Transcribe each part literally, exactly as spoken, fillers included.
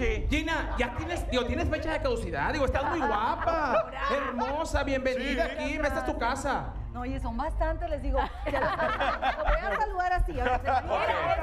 Sí. Gina, ya tienes, digo, tienes fecha de caducidad. Digo, estás muy guapa. Hermosa, bienvenida Sí, aquí. Esta es tu casa. No, oye, son bastantes, les digo. Ya los voy a saludar así. Ahora se van.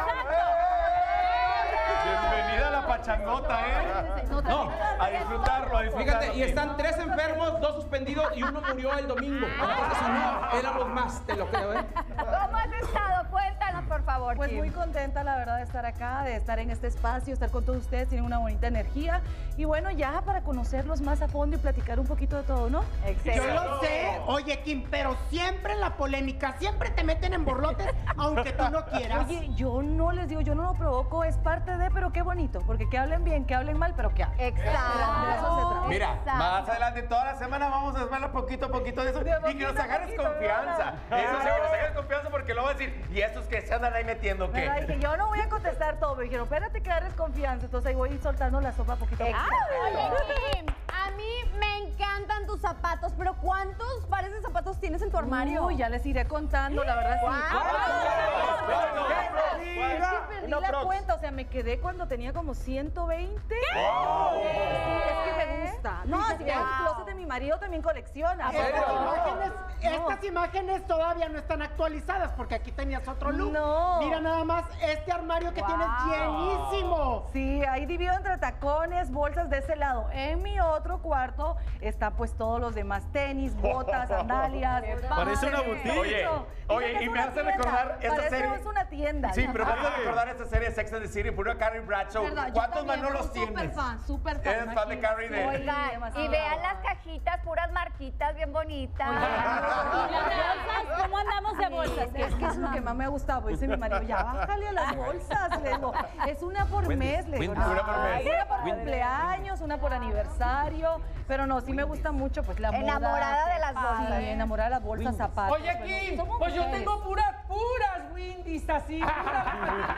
Bienvenida a la pachangota, ¿eh? No, a disfrutarlo, a disfrutarlo. Fíjate, y están tres enfermos, dos suspendidos y uno murió el domingo. Entonces, si no, éramos más, te lo creo, ¿eh? ¿Cómo has estado? Cuéntanos, por favor, Pues Kim. muy contenta, la verdad, de estar acá, de estar en este espacio, estar con todos ustedes, tienen una bonita energía. Y bueno, ya para conocerlos más a fondo y platicar un poquito de todo, ¿no? Excelente. Yo lo sé, oye Kim, pero siempre en la polémica, siempre te meten en borlotes, aunque tú no quieras. Oye, yo no les digo, yo no lo provoco, es parte de, pero qué bonito, porque que hablen bien, que hablen mal, pero que hablen. Exacto. De eso se trata. Mira, Exacto. más adelante, toda la semana vamos a verlo poquito a poquito de eso y que nos agarres confianza. Eso sí, que nos agarres confianza porque lo va a decir. Y estos que se andan ahí metiendo, ¿qué? ¿Verdad? Dije, yo no voy a contestar todo. Me dijeron, espérate que agarres confianza. Entonces ahí voy a ir soltando la sopa poquito a poquito. Oye, Kim, a mí me encantan tus zapatos, pero ¿cuántos pares de zapatos tienes en tu armario? Uy, ya les iré contando, la verdad sí. Es que perdí la cuenta, o sea, me quedé cuando tenía como ciento veinte. Sí, es que me gusta. No, si ves el closet de mi marido también colecciona. Estas pero- imágenes, estas imágenes todavía no están actualizadas porque aquí tenías otro look. No. Mira nada más este armario que tienes llenísimo. Sí, ahí divido entre tacones, bolsas de ese lado. En mi otro cuarto están pues todos los demás tenis, botas, sandalias. Parece una boutique. Oye, oye, y me hace recordar esta Parece serie. es una tienda. Sí, pero me hace recordar esta serie Sex and the City, puro Carrie Bradshaw. Verdad, yo ¿Cuántos también, Manolos súper tienes? fan, súper fan, ¿Eres fan de imagínate. Carrie de...? Oiga, demasiado. y vean las cajitas, puras marquitas bien bonitas. ¿Y las bolsas? ¿Cómo andamos de bolsas? Es que, es que es lo que más me ha gustado. Dice mi marido, ya bájale a las bolsas. Le digo, es una por mes. Le digo, Wendy, una por mes. Una por cumpleaños, una por aniversario. Pero no, sí me gusta mucho pues la moda. Enamorada de las bolsas. Sí, enamorada de las bolsas, zapatos. Oye, bueno, Kim, somos pues yo mujeres. tengo puras, puras Windys así. Puras,